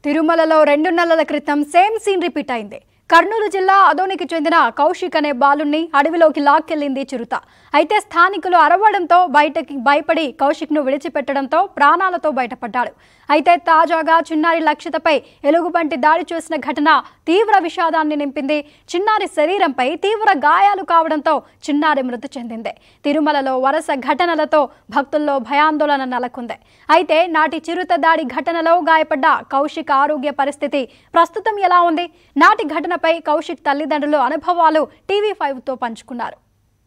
తిరుమలలో 2 నెలల క్రితం సేమ్ సీన్ రిపీట్ అయింది. కర్నూలు జిల్లా అదోనికి చెందిన కౌశిక్ అనే బాలుని అడవిలోకి లాక్కెళ్లింది చిరుత. అయితే స్థానికులు అరవడంతో భయపడి కౌశిక్ను విడిచిపెట్టడంతో ప్రాణాలతో బయటపడ్డాడు. అయితే తాజాగా చిన్నారి లక్షితపై ఎలుగుబంటి దాడి చేసిన ఘటన తీవ్ర విషాదాన్ని నింపింది. చిన్నారి శరీరంపై తీవ్ర గాయాలు కావడంతో చిన్నారి మృతి చెందింది. తిరుమలలో వరుస ఘటనలతో భక్తుల్లో భయాందోళన నెలకొంది. అయితే నాటి చిరుత దాడి ఘటనలో గాయపడ్డ కౌశిక్ ఆరోగ్య పరిస్థితి ప్రస్తుతం ఎలా ఉంది? నాటి ఘటనపై కౌశిక్ తల్లిదండ్రులు అనుభవాలు TV5తో పంచుకున్నారు.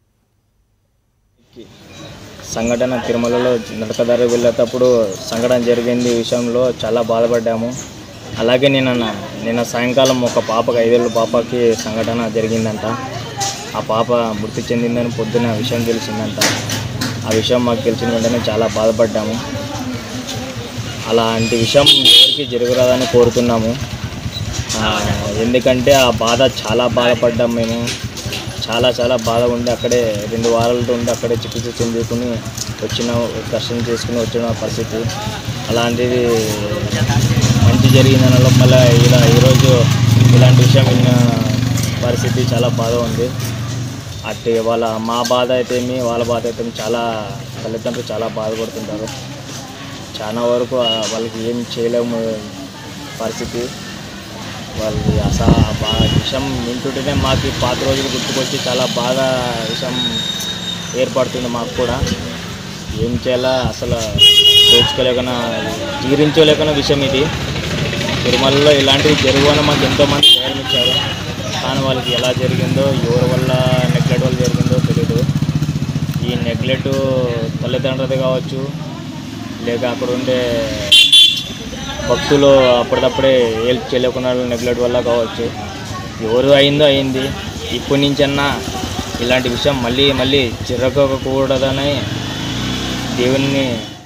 సంఘటన తిరుమలలో నడకదారి వెళ్ళేటప్పుడు సంఘటన జరిగింది విషయంలో చాలా బాధపడ్డాము. అలాగే నిన్న సాయంకాలం ఒక పాపకి 5 ఏళ్ళ పాపకి సంఘటన జరిగిందంట. ఆ పాప మృతి చెందిందని పొద్దున విషయం తెలిసిందంట. ఆ విషయం మాకు తెలిసిన వెంటనే చాలా బాధపడ్డాము. అలాంటి విషయం ఎవరికి జరగరాదని కోరుతున్నాము. ఎందుకంటే ఆ బాధ చాలా బాధపడ్డాము. మేము చాలా బాధ ఉండి అక్కడే 2 వారాలతో ఉండి అక్కడే చికిత్స చెందుకుని దర్శనం చేసుకుని వచ్చిన పరిస్థితి. అలాంటిది మంచి జరిగిందనలో మళ్ళీ ఈరోజు ఇలాంటి విషయం విన్న పరిస్థితి చాలా బాధ ఉంది. అట్టి మా బాధ అయితేమి వాళ్ళ బాధ అయితే చాలా తల్లిదండ్రులు చాలా బాధపడుతుంటారు. చాలా వరకు వాళ్ళకి ఏం చేయలేము పరిస్థితి. వాళ్ళకి విషయం వింటుంటేనే మాకు పాత రోజులు గుర్తుకొచ్చి చాలా బాగా విషయం ఏర్పడుతుంది. మాకు కూడా ఏం చేయాలా అసలు తోచుకోలేకనా జీర్ణించలేకన విషయం ఇది. తిరుమలలో ఇలాంటివి జరుగువని మాకు ఎంతోమంది ధైర్యం ఇచ్చారు. కానీ వాళ్ళకి ఎలా జరిగిందో ఎవరి వల్ల నెగ్లెక్ట్ వల్ల జరిగిందో తెలియదు. ఈ నెగ్లెక్ట్ తల్లిదండ్రులది కావచ్చు, లేక అక్కడ ఉండే భక్తులు అప్పటికప్పుడే హెల్ప్ చేయలేకున్న నెగ్లెక్ట్ వల్ల కావచ్చు. ఎవరు అయింది. ఇప్పటి నుంచన్నా ఇలాంటి విషయం మళ్ళీ జరగకూడదని దేవుణ్ణి